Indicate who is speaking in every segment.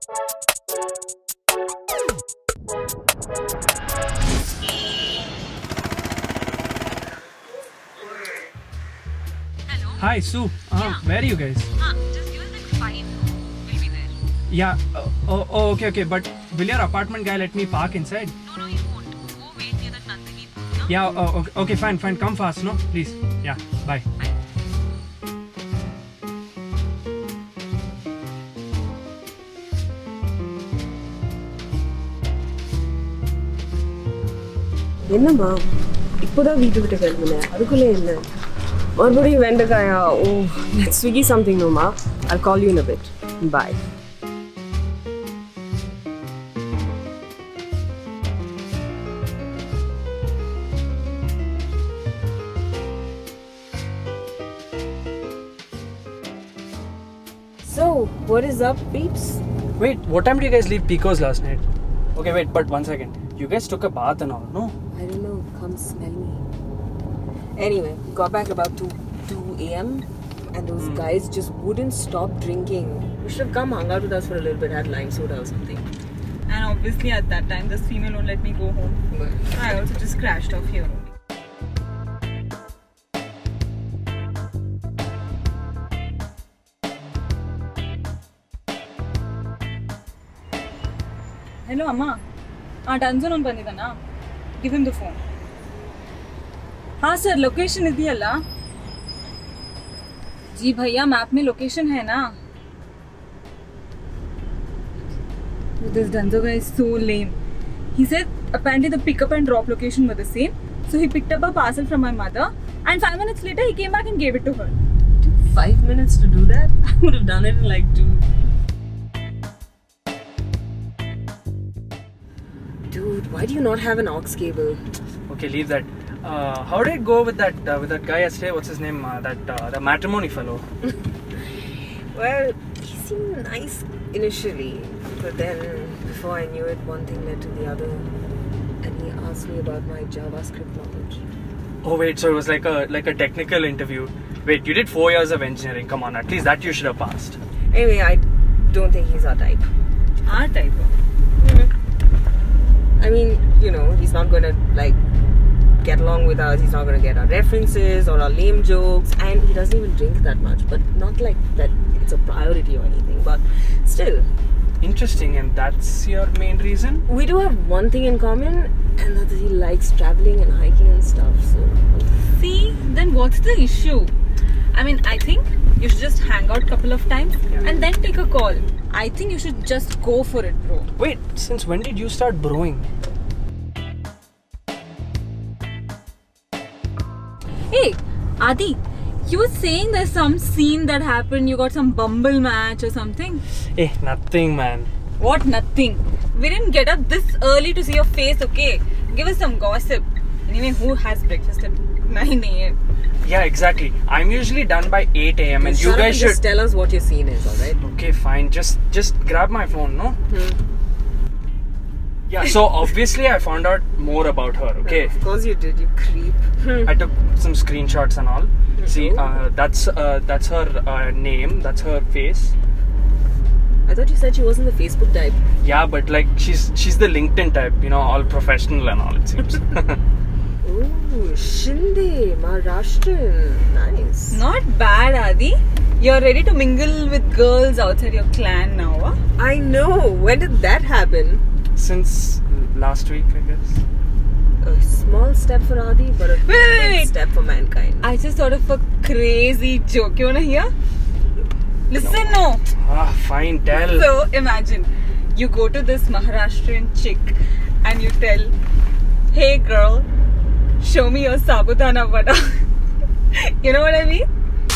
Speaker 1: Hi, Sue. Where are you guys?
Speaker 2: Just give us like 5. We'll be there.
Speaker 1: Yeah. Okay. But will your apartment guy let me park inside?
Speaker 2: No, he won't. Go wait near that Nandini booth.
Speaker 1: Yeah. Okay. Fine. Come fast, no? Please. Yeah. Bye.
Speaker 2: Bye.
Speaker 3: என்னம்மா இப்போதான் வீட்டு விட்டு கிளம்புனேன் அதுக்குள்ளே என்ன மறுபடியும் வெண்டைக்காயா oh let's Swiggy something no ma I'll call you in a bit bye So what is up peeps?
Speaker 1: Wait, what time did you guys leave Pico's last night? Okay, wait, but 1 second. You guys took a bath and all, no?
Speaker 3: I don't know. Come smell me. Anyway, got back about 2 a.m. and those guys just wouldn't stop drinking. You should have come hung out with us for a little bit, had lime soda or something.
Speaker 2: And obviously at that time, this female won't let me go home. So I also just crashed off here only. Hello, Amma. Danzon on bandidana. Give him the phone. हाँ sir location ಇದೆಯಲ್ಲ जी भैया map में location है ना This Danzo guy is so lame. He said apparently the pickup and drop location were the same. So he picked up a parcel from my mother and 5 minutes later he came back and gave it to her.
Speaker 3: It took 5 minutes to do that? I would have done it in like 2. Dude, why do you not have an aux cable?
Speaker 1: Okay, leave that. How did it go with that guy yesterday? What's his name? The matrimony fellow.
Speaker 3: Well, he seemed nice initially, but then before I knew it, one thing led to the other, and he asked me about my JavaScript knowledge.
Speaker 1: Oh wait, so it was like a technical interview. Wait, you did 4 years of engineering. Come on, at least that you should have passed.
Speaker 3: Anyway, I don't think he's our type.
Speaker 2: Our type?
Speaker 3: I mean, you know, he's not going to like get along with us. He's not going to get our references or our lame jokes, and he doesn't even drink that much. But not like that it's a priority or anything. But still,
Speaker 1: interesting. And that's your main reason?
Speaker 3: We do have one thing in common, and that he likes traveling and hiking and stuff. So,
Speaker 2: see, then what's the issue? I mean, I think you should just hang out a couple of times and then take a call. I think you should just go for it, bro.
Speaker 1: Wait, since when did you start broing?
Speaker 2: Hey, Adi, you were saying there's some scene that happened, you got some bumble match or something?
Speaker 1: Hey, nothing, man.
Speaker 2: What nothing? We didn't get up this early to see your face, okay? Give us some gossip. Anyway, who has breakfast at 9 a.m?
Speaker 1: Yeah, exactly. I'm usually done by 8 a.m. and you guys should
Speaker 3: just tell us what your scene is, alright?
Speaker 1: Okay, fine. Just grab my phone, no? Yeah, so obviously I found out more about her, okay?
Speaker 3: Of course you did, you creep.
Speaker 1: I took some screenshots and all. See, that's her name, that's her face.
Speaker 3: I thought you said she wasn't the Facebook type.
Speaker 1: Yeah, but like she's the LinkedIn type, you know, all professional and all, it seems.
Speaker 3: Ooh, Shinde, Maharashtrian. Nice.
Speaker 2: Not bad, Adi. You're ready to mingle with girls outside your clan now, huh?
Speaker 3: I know. When did that happen?
Speaker 1: Since last week, I guess.
Speaker 3: A small step for Adi, but a big step for mankind.
Speaker 2: I just thought of a crazy joke. You wanna hear? Listen, no.
Speaker 1: Fine, tell.
Speaker 2: So, imagine, you go to this Maharashtrian chick and you tell, hey girl, show me your sabudana vada. You know what I mean?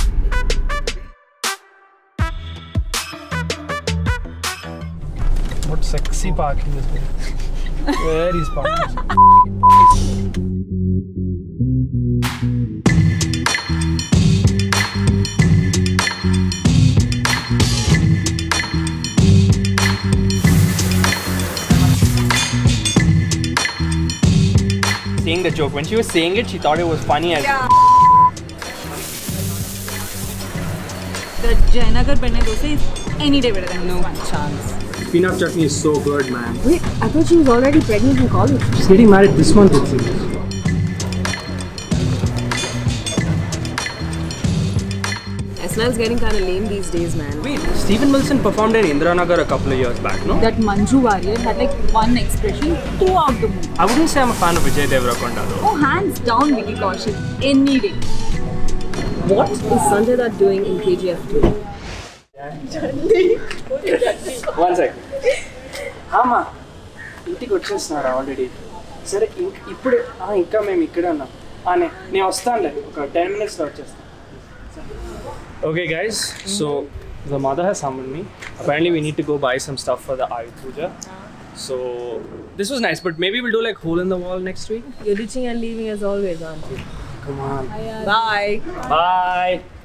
Speaker 1: What sexy parking is this? Where is parking? Saying the joke. When she was saying it, she thought it was funny as
Speaker 2: The Jayanagar Benne Dosa is any day better than
Speaker 3: no
Speaker 2: this one.
Speaker 3: chance.
Speaker 1: Peanut chutney is so good, man.
Speaker 3: Wait, I thought she was already pregnant in college.
Speaker 1: She's getting married this month, it seems.
Speaker 3: SNL's getting kind of lame these days, man.
Speaker 1: Wait, Stephen Wilson performed in Indiranagar a couple of years back, no?
Speaker 2: That Manju Warrior had like one expression throughout the movie.
Speaker 1: I wouldn't say I'm a fan of Vijay Deverakonda though.
Speaker 2: Oh, hands down Vicky Kaushal. Any day.
Speaker 3: What is Sanjay Dutt doing in KGF 2?
Speaker 1: One sec. Hama, ఇంటికి వచ్చేస్తున్నారా already సరే ఇప్పుడు ఇంకా మేము ఇక్కడ ఉన్నాం నేను వస్తానులే ఒక 10 minutesలో వచ్చేస్తాను. Okay guys, so the mother has summoned me. Apparently we need to go buy some stuff for the Ayush Puja. So this was nice, but maybe we'll do like hole in the wall next week.
Speaker 3: You're ditching and leaving as always, aren't you?
Speaker 1: Come on.
Speaker 3: Bye.
Speaker 1: Bye.